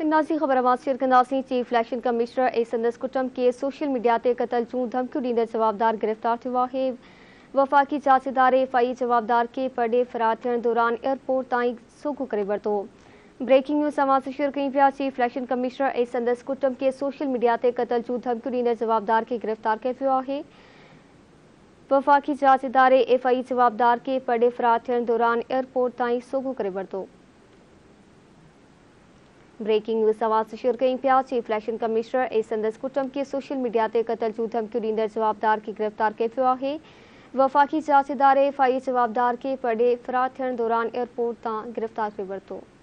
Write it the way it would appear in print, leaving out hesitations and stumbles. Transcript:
Nazi ख़बर share कंदासीं। Chief election commissioner ऐं संदसि कुटुंब खे सोशल मीडिया ते क़तल जूं धमकियूं ॾींदड़ जवाबदार गिरफ़्तार थियो आहे। वफ़ाक़ी जाच इदारे FI जवाबदार खे परॾे फ़रार थियण दौरान एयरपोर्ट ताईं सोघो करे वरितो। ब्रेकिंग न्यूज़ समाज शेयर कयूं पिया। चीफ इलेक्शन कमिश्नर ऐं संदसि कुटुंब खे सोशल मीडिया ते क़तल जूं धमकियूं ॾींदड़ जवाबदार खे गिरफ़्तार कयो वियो आहे। वफ़ाक़ी जाच इदारे FI जवाबदार खे परॾे फ़रार थियण दौरान एयरपोर्ट ताईं सोघो करे वरितो। ब्रेकिंग न्यूज़ समाज शेयर कयूं पिया। चीफ इलेक्शन कमिश्नर ऐं संदसि कुटुंब खे सोशल मीडिया ते क़तल जूं धमकियूं ॾींदड़ जवाबदार खे गिरफ़्तार कयो वियो आहे। वफ़ाक़ी जाच इदारे FI जवाबदार खे परॾे फ़रार थियण दौरान एयरपोर्ट तां गिरफ़्तार करे वरितो।